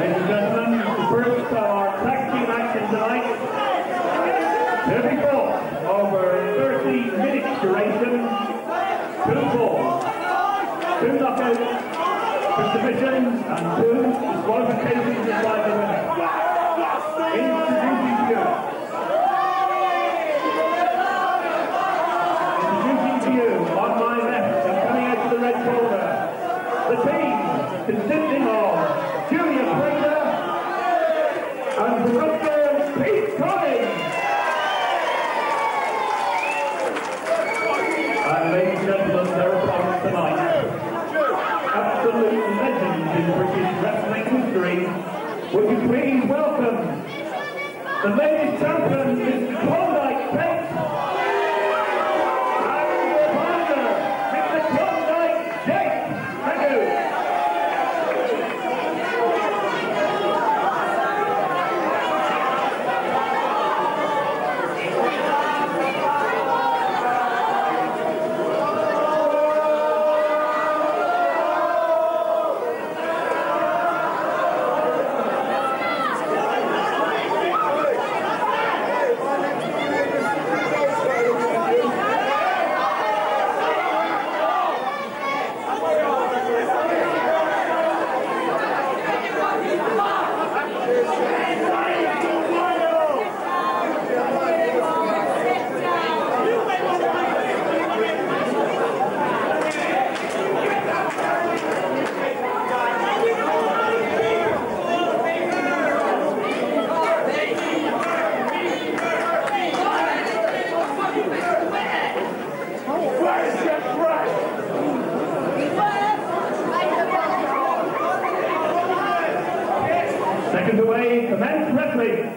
Ladies and gentlemen, the first of our tag team action tonight. Here we go. Over 30 minutes duration. 2 falls, 2 knockouts, 2 submissions, and 2 disqualifications inside the winner. Introducing to you, on my left and coming out to the red corner, the team consisting of Julia Fraser and Director Pete Collins. And ladies and gentlemen, their opponents tonight, absolute legends in British wrestling history. Would you please welcome the ladies champion, Mr. Klondike Pate, and the partner, Mr. Klondike Jake. Thank you. Seconds away, commence wrestling.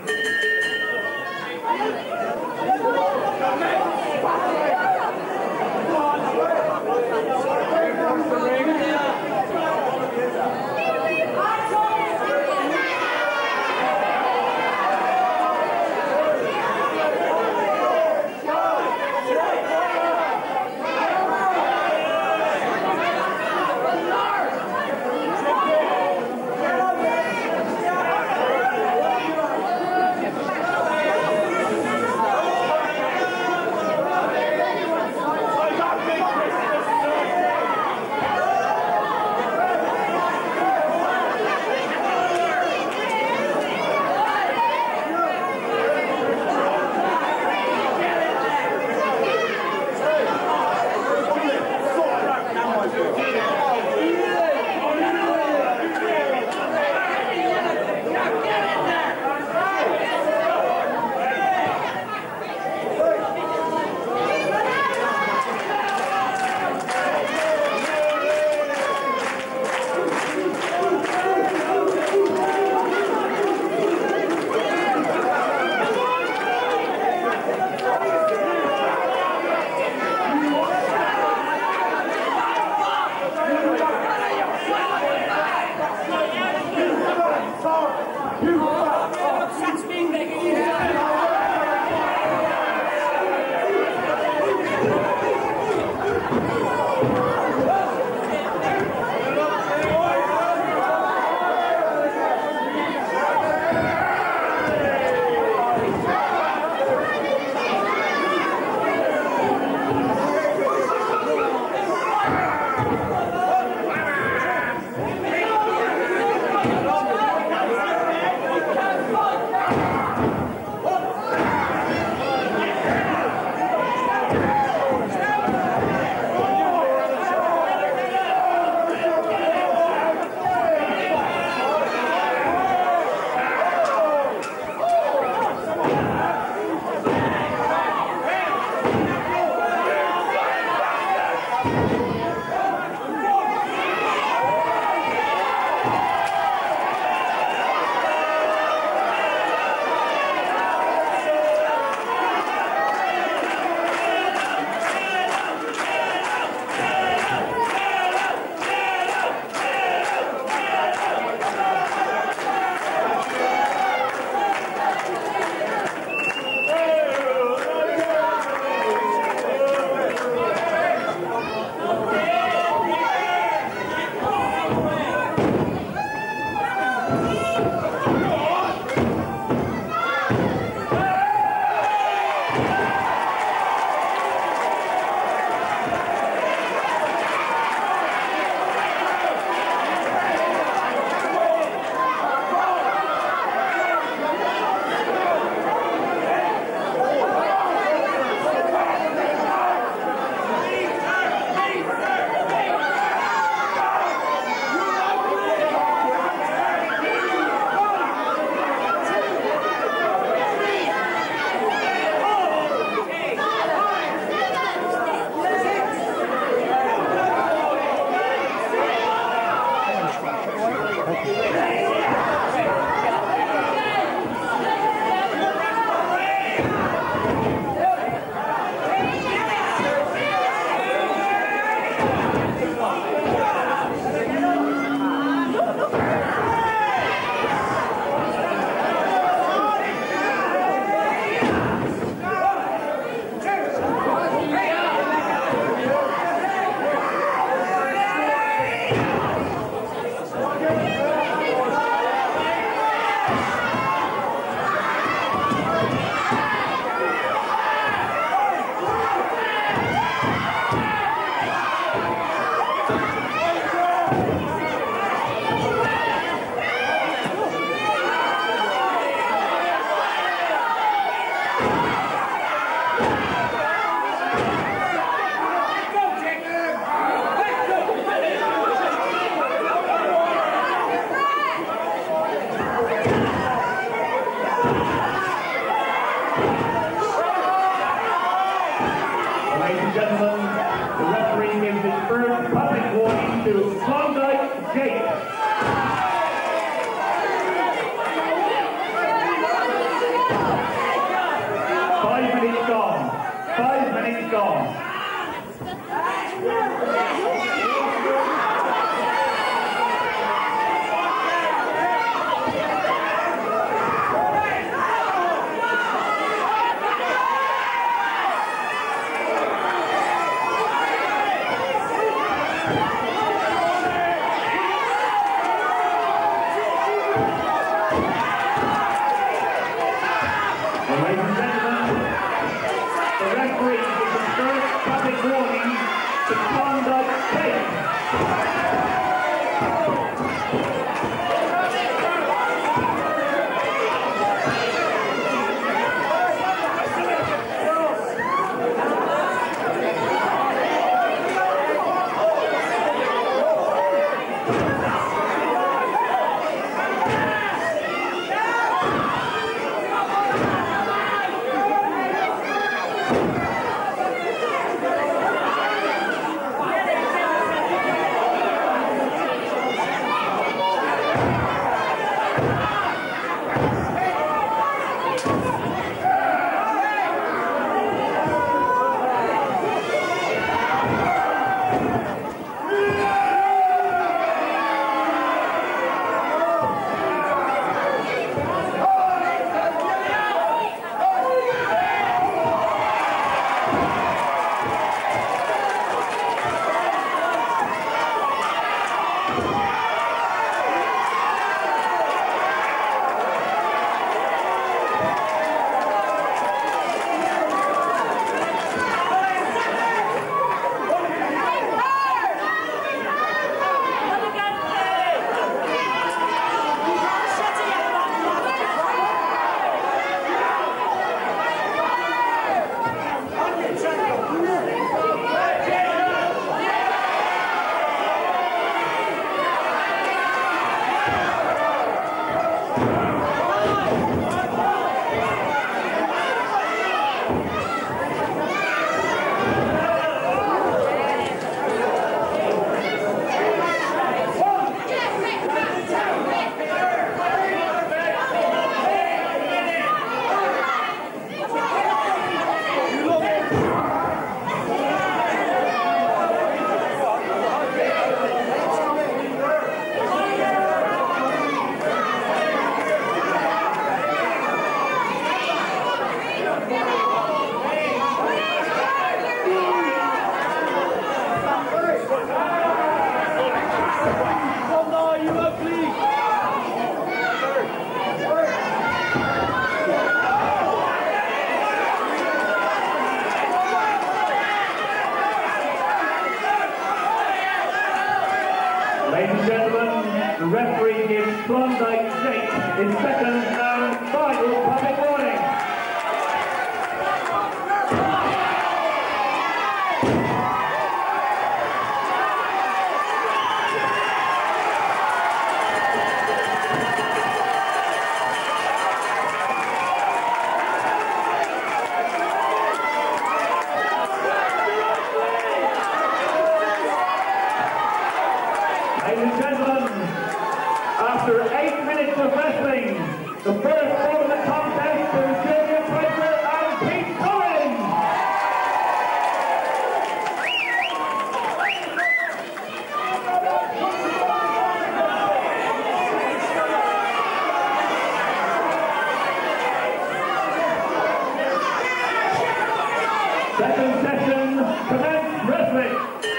against Klondike Jake in second and final public warning. Ladies and gentlemen, after 8 minutes of wrestling, the first fall of the contest is Julia Prater and Pete Collins. Second session, commence wrestling.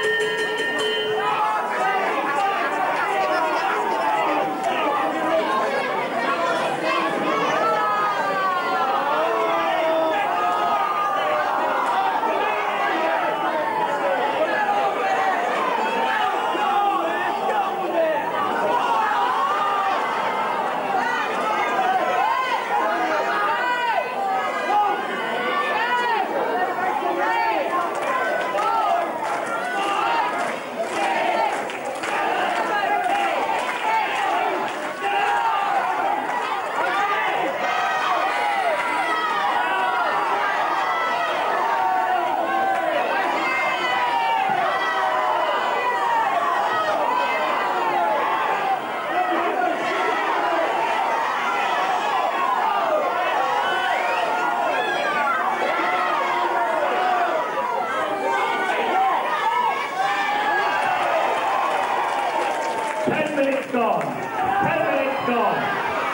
Gone. 10 minutes gone.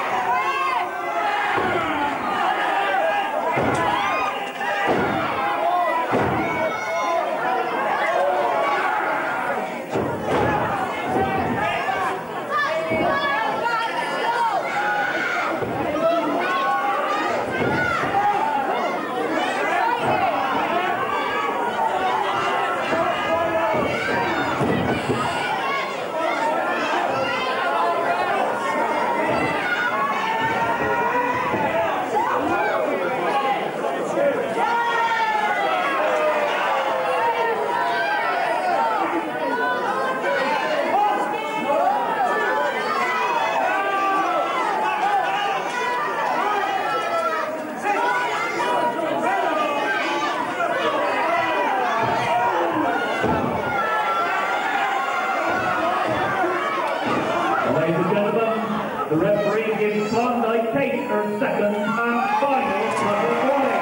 Ladies and gentlemen, the referee gives Klondike Kate her second and final public warning.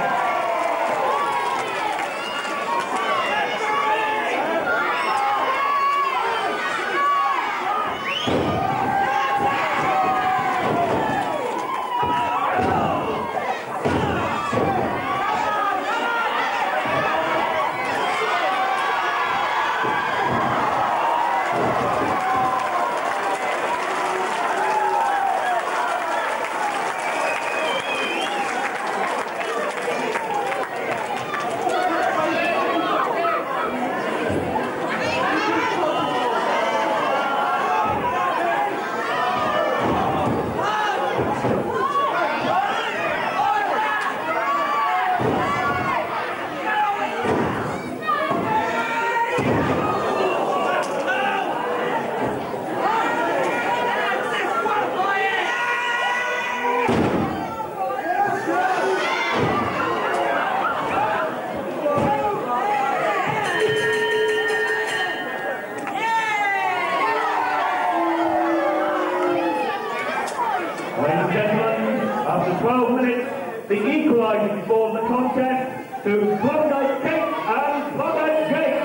Ladies and gentlemen, after 12 minutes, the equalising for the contest to Klondike Kate and Klondike Jake.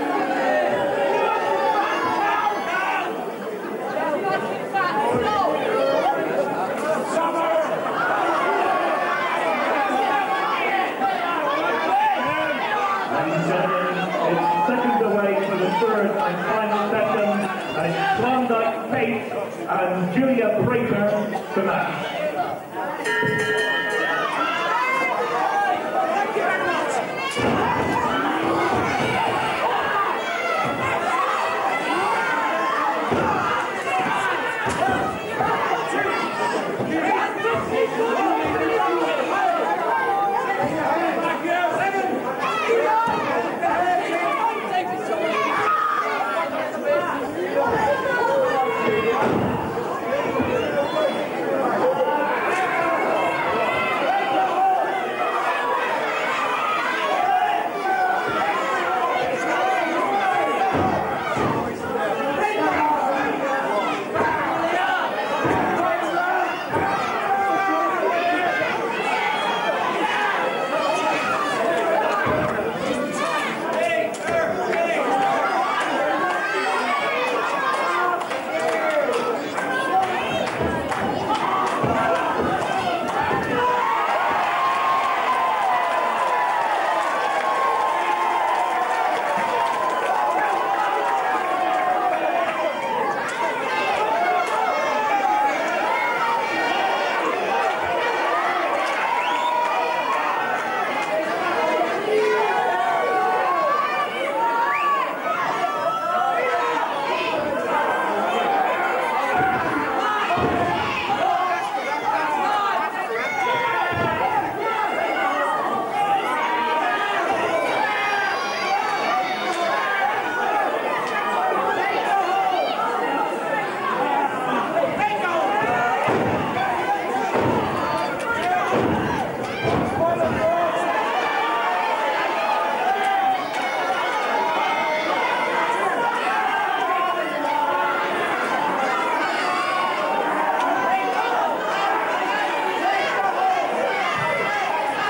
Ladies and gentlemen, it's seconds away for the third and final session, and it's Klondike Kate and Julia Prater to match. Yeah!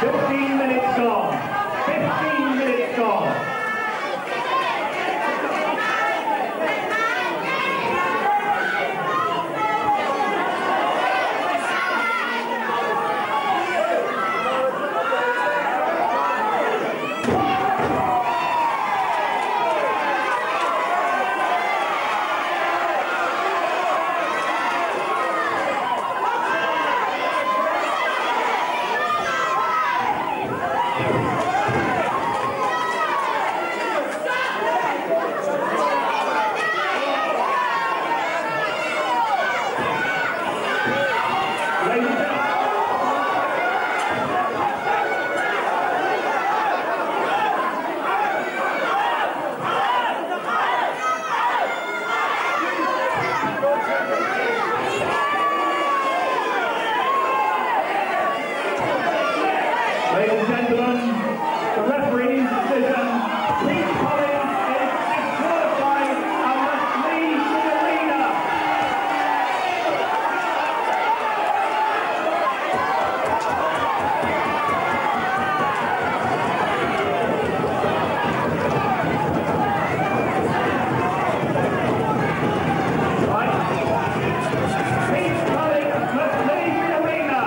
15 minutes gone. 15 minutes gone. Ladies and gentlemen, the referee's decision, Pete Collins is disqualified and must leave the arena. Right. Pete Collins must leave the arena.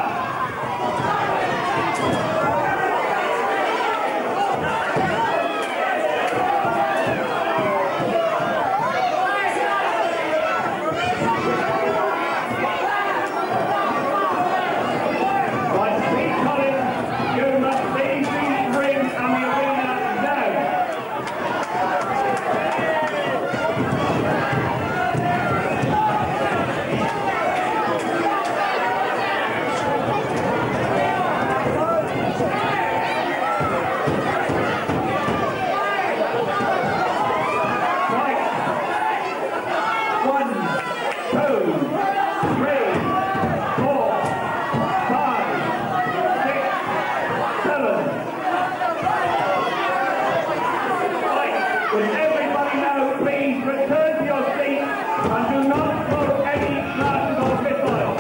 Would everybody now please return to your seats and do not throw any glasses or missiles?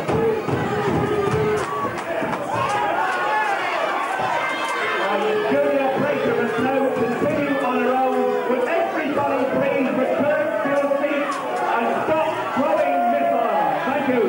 Julia Prater must now continue on her own. Would everybody please return to your seats and stop throwing missiles? Thank you.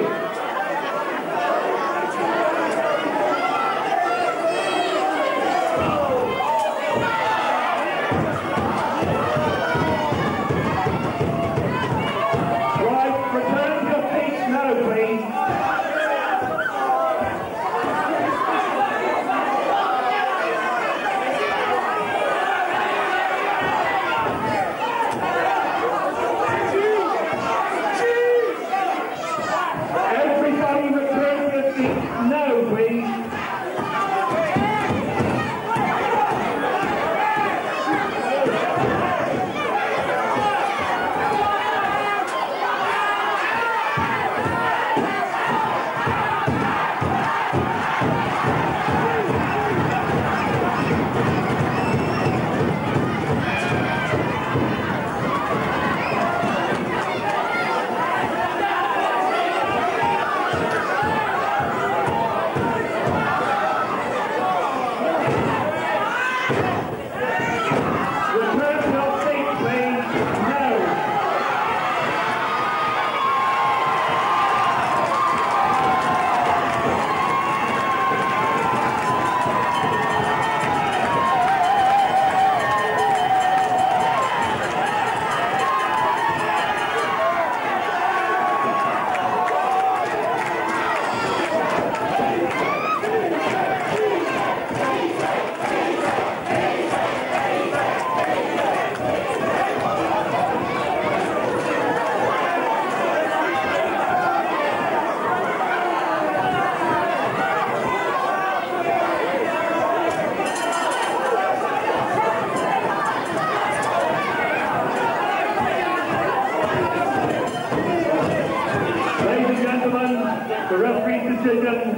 The referee's decision,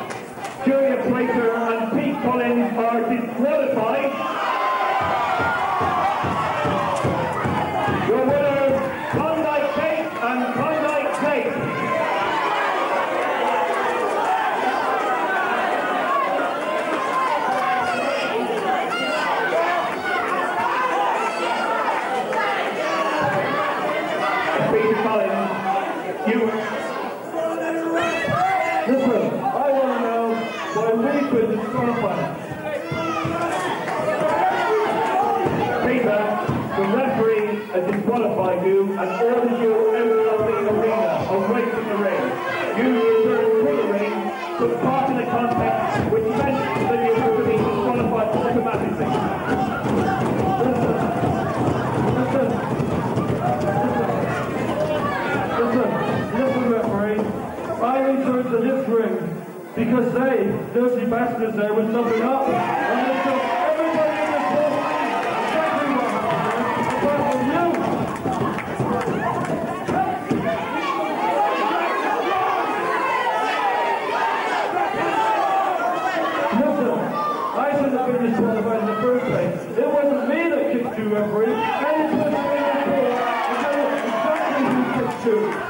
Julia Prater and Pete Collins are disqualified. Your winners, Klondike Kate and Klondike Kate. Listen, I want to know why we've been disqualified. Peter, the referee has disqualified you and ordered you out of the arena, away from the ring. You returned to the ring, took part in the contest, which meant that you were to be disqualified automatically. Listen, referee. I returned to this ring because they, dirty bastards there, were stopping up. And they took everybody in this whole thing. Everyone. Apart from you. Listen, I should have been disqualified in the first place. It wasn't me that kicked you, referee. Any person in the court will tell you exactly who kicked you.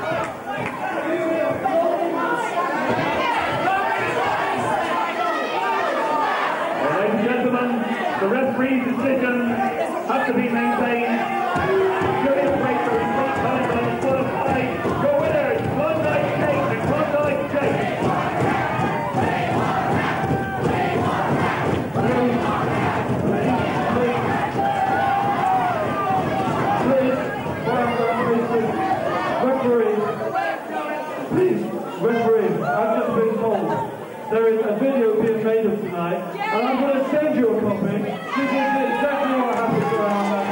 The referee's decision has to be maintained. Julius Baker is not coming on the full play. Your winner is Klondike Jake and Klondike Jake. Referee, I've just been told there is a video being made of tonight, and I'm going to send you a copy. You can see exactly what happened around that.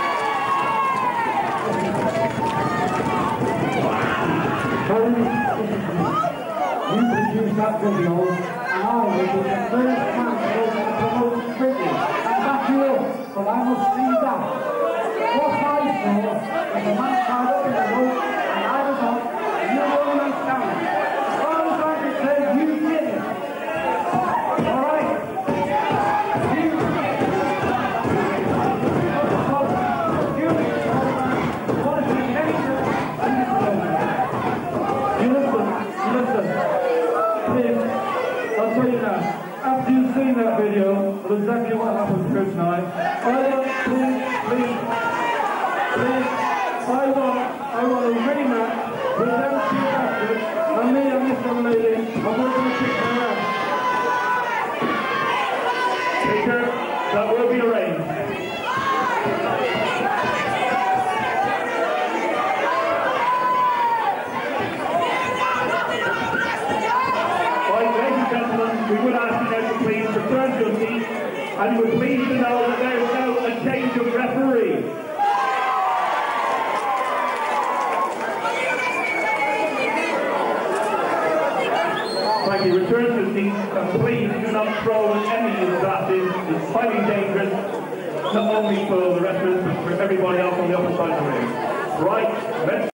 You produced that video, and I was the first man to promote Brittany. And back you up, but I must see that. What I saw was a man tied up in a rope, and I was up, and you were on down. All I'm trying to say, you did it. All right? You did it. I'll tell you now, after you've seen that video of exactly what happened here tonight, I want a rematch with them two bastards, and me and this young lady, and we're going to kick her ass. Peter, that will be arranged. We would ask you now to please return to your seat, and we're pleased to know that there is now a change of referee. Thank you. Return to your seat, and please do not throw any of the glasses. It's highly dangerous, not only for the wrestlers, but for everybody else on the other side of the ring. Right, let's